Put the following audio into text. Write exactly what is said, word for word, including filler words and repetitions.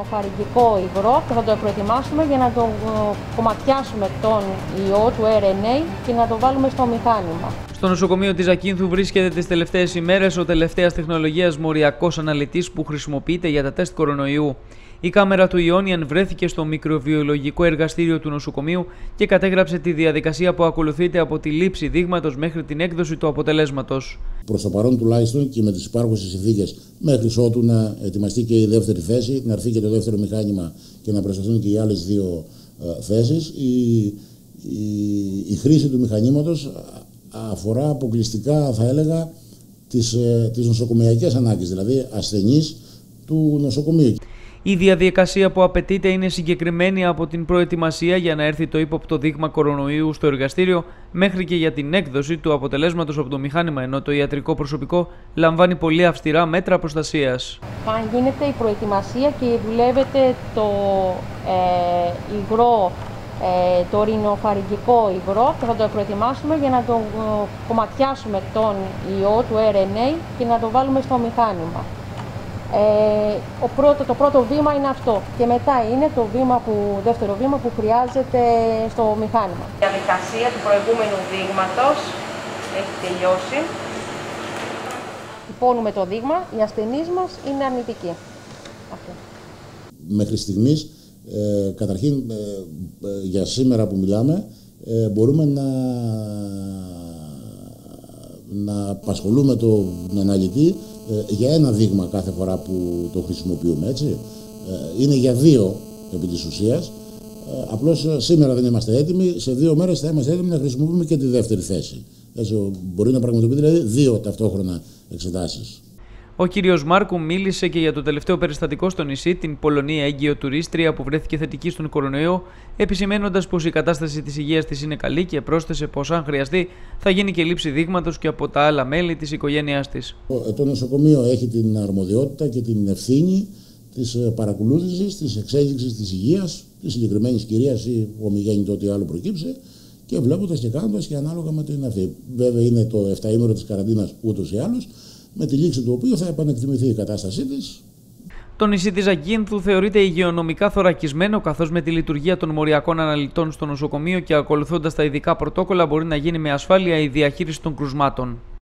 ορεινοφαρυγγικό υγρό και θα το προετοιμάσουμε για να το κομματιάσουμε τον ιό του αρ εν έι και να το βάλουμε στο μηχάνημα. Στο νοσοκομείο της Ζακίνθου βρίσκεται τις τελευταίες ημέρες ο τελευταίας τεχνολογίας μοριακός αναλυτής που χρησιμοποιείται για τα τεστ κορονοϊού. Η κάμερα του Ιόνιαν βρέθηκε στο μικροβιολογικό εργαστήριο του νοσοκομείου και κατέγραψε τη διαδικασία που ακολουθείται από τη λήψη δείγματος μέχρι την έκδοση του αποτελέσματος. Προς το παρόν τουλάχιστον και με τις υπάρχουσες συνθήκες, μέχρι ότου να ετοιμαστεί και η δεύτερη θέση, να έρθει και το δεύτερο μηχάνημα και να προσταθούν και οι άλλες δύο ε, θέσεις, η, η, η χρήση του μηχανήματος αφορά αποκλειστικά, θα έλεγα, τις, ε, τις νοσοκομειακές ανάγκες, δηλαδή ασθενείς του νοσοκομείου. Η διαδικασία που απαιτείται είναι συγκεκριμένη από την προετοιμασία για να έρθει το ύποπτο δείγμα κορονοϊού στο εργαστήριο μέχρι και για την έκδοση του αποτελέσματος από το μηχάνημα, ενώ το ιατρικό προσωπικό λαμβάνει πολύ αυστηρά μέτρα προστασίας. Αν γίνεται η προετοιμασία και δουλεύετε το ε, υγρό, ε, το ορεινοφαρυγγικό υγρό και θα το προετοιμάσουμε για να το ε, κομματιάσουμε τον ιό του αρ εν έι και να το βάλουμε στο μηχάνημα. Ε, ο πρώτο, το πρώτο βήμα είναι αυτό και μετά είναι το βήμα που, δεύτερο βήμα που χρειάζεται στο μηχάνημα. Η διαδικασία του προηγούμενου δείγματος έχει τελειώσει. Υπώνουμε το δείγμα, οι ασθενείς μας είναι αρνητικοί. Αυτό. Μέχρι στιγμής, ε, καταρχήν ε, ε, για σήμερα που μιλάμε, ε, μπορούμε να, να απασχολούμε τον αναλυτή για ένα δείγμα κάθε φορά που το χρησιμοποιούμε, έτσι. Είναι για δύο επί της ουσίας. Απλώς σήμερα δεν είμαστε έτοιμοι, σε δύο μέρες θα είμαστε έτοιμοι να χρησιμοποιούμε και τη δεύτερη θέση. Έτσι, μπορεί να πραγματοποιεί δηλαδή δύο ταυτόχρονα εξετάσεις. Ο κύριος Μάρκου μίλησε και για το τελευταίο περιστατικό στο νησί, την Πολωνία έγκυο τουρίστρια που βρέθηκε θετική στον κορονοϊό, επισημένοντας πως η κατάσταση της υγείας της είναι καλή και πρόσθεσε πως αν χρειαστεί θα γίνει και λήψη δείγματος και από τα άλλα μέλη της οικογένειάς της. Το νοσοκομείο έχει την αρμοδιότητα και την ευθύνη της παρακολούθησης, της εξέλιξης της υγείας της συγκεκριμένης κυρίας ή ομιγέννητο ό,τι άλλο προκύψει και βλέποντας και κάνοντας και ανάλογα με την αυτή. Βέβαια είναι το εφταήμερο της καραντίνας ούτως ή άλλως, με τη λήξη του οποίου θα επανεκτιμηθεί η κατάστασή της. Το νησί της Ζακίνθου θεωρείται υγειονομικά θωρακισμένο, καθώς με τη λειτουργία των μοριακών αναλυτών στο νοσοκομείο και ακολουθώντας τα ειδικά πρωτόκολλα μπορεί να γίνει με ασφάλεια η διαχείριση των κρουσμάτων.